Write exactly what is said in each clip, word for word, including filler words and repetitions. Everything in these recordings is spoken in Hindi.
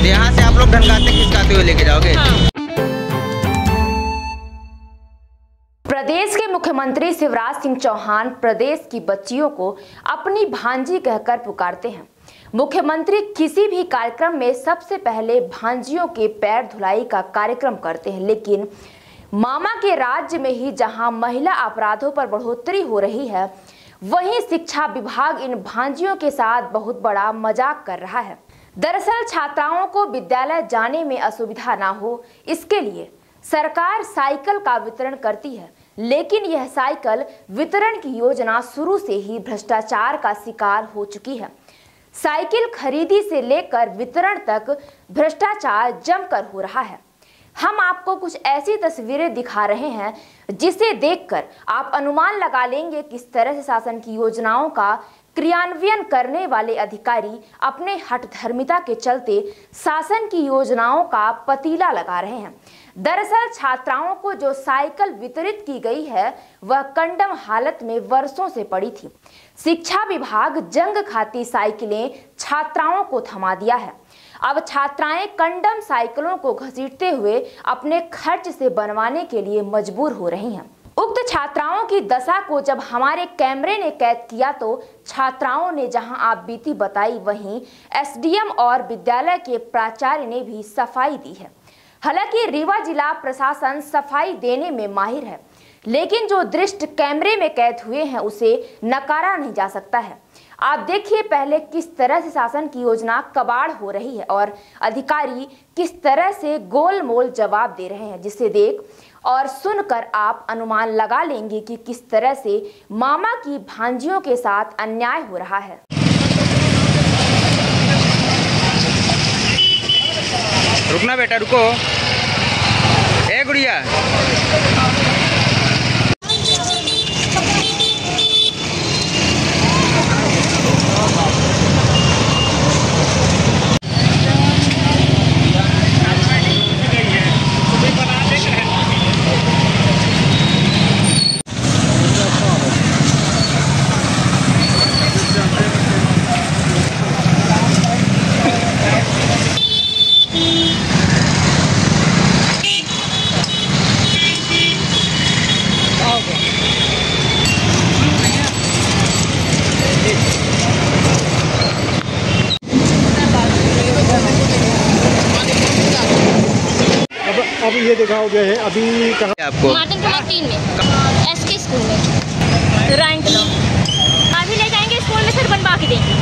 यहाँ से आप लोग ढनगाते खिसकाते हुए लेके जाओगे? हाँ। प्रदेश के मुख्यमंत्री शिवराज सिंह चौहान प्रदेश की बच्चियों को अपनी भांजी कहकर पुकारते हैं। मुख्यमंत्री किसी भी कार्यक्रम में सबसे पहले भांजियों के पैर धुलाई का कार्यक्रम करते हैं, लेकिन मामा के राज्य में ही जहां महिला अपराधों पर बढ़ोतरी हो रही है, वहीं शिक्षा विभाग इन भांजियों के साथ बहुत बड़ा मजाक कर रहा है। दरअसल छात्राओं को विद्यालय जाने में असुविधा ना हो, इसके लिए सरकार साइकिल का वितरण करती है, लेकिन यह साइकिल वितरण की योजना शुरू से ही भ्रष्टाचार का शिकार हो चुकी है। साइकिल खरीदी से लेकर वितरण तक भ्रष्टाचार जमकर हो रहा है। हम आपको कुछ ऐसी तस्वीरें दिखा रहे हैं जिसे देखकर आप अनुमान लगा लेंगे किस तरह से शासन की योजनाओं का क्रियान्वयन करने वाले अधिकारी अपने हठधर्मिता के चलते शासन की योजनाओं का पतीला लगा रहे हैं। दरअसल छात्राओं को जो साइकिल वितरित की गई है वह कंडम हालत में वर्षों से पड़ी थी। शिक्षा विभाग जंग खाती साइकिलें छात्राओं को थमा दिया है। अब छात्राएं कंडम साइकिलों को घसीटते हुए अपने खर्च से बनवाने के लिए मजबूर हो रही हैं। उक्त छात्राओं की दशा को जब हमारे कैमरे ने कैद किया तो छात्राओं ने जहां आप बीती बताई, वहीं एसडीएम और विद्यालय के प्राचार्य ने भी सफाई दी है। हालांकि रीवा जिला प्रशासन सफाई देने में माहिर है, लेकिन जो दृश्य कैमरे में कैद हुए हैं उसे नकारा नहीं जा सकता है। आप देखिए पहले किस तरह से शासन की योजना कबाड़ हो रही है और अधिकारी किस तरह से गोलमोल जवाब दे रहे हैं, जिसे देख और सुनकर आप अनुमान लगा लेंगे कि किस तरह से मामा की भांजियों के साथ अन्याय हो रहा है। रुकना बेटा, रुको। ए गुड़िया, अब ये दिखाओगे है अभी कहाँ आपको? मार्टन क्लास तीन में एसके स्कूल में रैंक लो अभी ले जाएंगे स्कूल में, फिर बनवा के देंगे।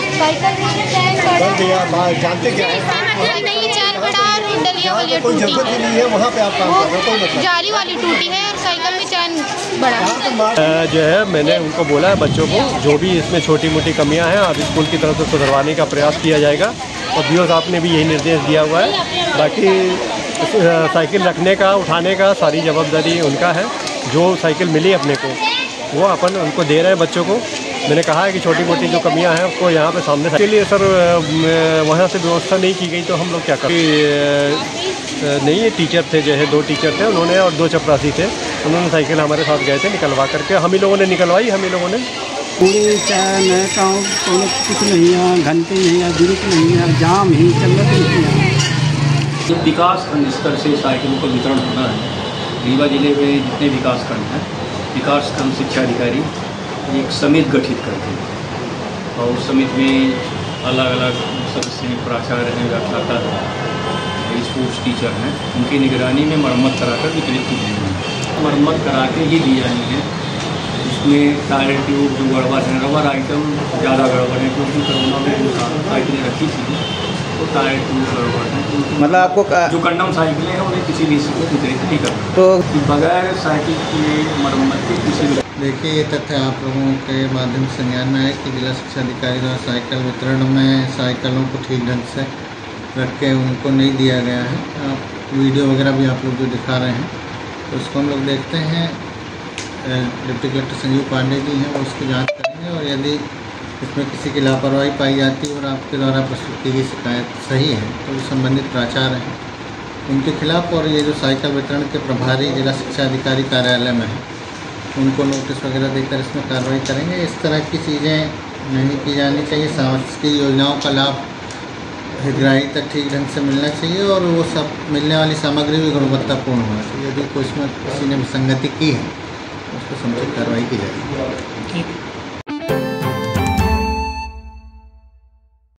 जानते क्या है? मतलब नहीं, चैन बड़ा और डलिया वाली कोई टूटी जरूरत ही है, नहीं है, वहाँ पे आप काम कर रहे हो, कोई मतलब जाली वाली टूटी है और साइकिल में चैन बड़ा। जो है मैंने उनको बोला है बच्चों को जो भी इसमें छोटी मोटी कमियां हैं अब स्कूल की तरफ से सुधरवाने का प्रयास किया जाएगा और बीओ साहब ने भी यही निर्देश दिया हुआ है। बाकी साइकिल रखने का उठाने का सारी जवाबदारी उनका है। जो साइकिल मिली अपने को वो अपन उनको दे रहे हैं बच्चों को। मैंने कहा है कि छोटी मोटी जो कमियां हैं उसको यहाँ पे सामने के लिए सर वहाँ से व्यवस्था नहीं की गई तो हम लोग क्या करें। नहीं, ये टीचर थे जो है, दो टीचर थे उन्होंने और दो चपरासी थे, उन्होंने साइकिल हमारे साथ गए थे निकलवा करके, हम ही लोगों ने निकलवाई, हम ही लोगों ने। पूरी चैन है, कुछ नहीं है, घंटे नहीं है, दुरुस्त नहीं है, जाम ही चल रहा है। विकास खंड स्तर से साइकिलों का वितरण होना है। रीवा जिले में जितने विकास खंड हैं, विकास खंड शिक्षा अधिकारी एक समिति गठित करते हैं और उस समिति में अलग अलग सदस्य प्राचार्य हैं, व्याख्याता हैं, स्पोर्ट्स टीचर हैं, उनकी निगरानी में मरम्मत कराकर वितरित की जाएगी। मरम्मत करा के ही दी जानी है। उसमें टायर ट्यूब जो गड़बड़ है, रबर आइटम ज़्यादा गड़बड़ है क्योंकि कोरोना में जो साइकिलें रखी थी तो टायर ट्यूब गड़बड़ है। मतलब आपको जो कंडम साइकिलें हैं उन्हें किसी भी स्थिति में वितरित नहीं करना तो बगैर साइकिल की मरम्मत के किसी भी। देखिए, ये तथ्य आप लोगों के माध्यम से ज्ञान में है कि जिला शिक्षा अधिकारी द्वारा साइकिल वितरण में साइकिलों को ठीक ढंग से रख के उनको नहीं दिया गया है। आप वीडियो वगैरह भी आप लोग जो दिखा रहे हैं तो उसको हम लोग देखते हैं। डिप्टी कलेक्टर संजीव पांडे जी हैं, वो उसकी जांच करेंगे और यदि इसमें किसी की लापरवाही पाई जाती है और आपके द्वारा प्रस्तुत की गई शिकायत सही है तो जो संबंधित प्राचार्य हैं उनके खिलाफ और ये जो साइकिल वितरण के प्रभारी जिला शिक्षा अधिकारी कार्यालय में है उनको नोटिस वगैरह देकर इसमें कार्रवाई करेंगे। इस तरह की चीज़ें नहीं की जानी चाहिए। समाज की योजनाओं का लाभ हितग्राही तक ठीक ढंग से मिलना चाहिए और वो सब मिलने वाली सामग्री भी गुणवत्तापूर्ण होना चाहिए। यदि कोई इसमें किसी ने विसंगति की है तो उस पर समुचित कार्रवाई की जाएगी।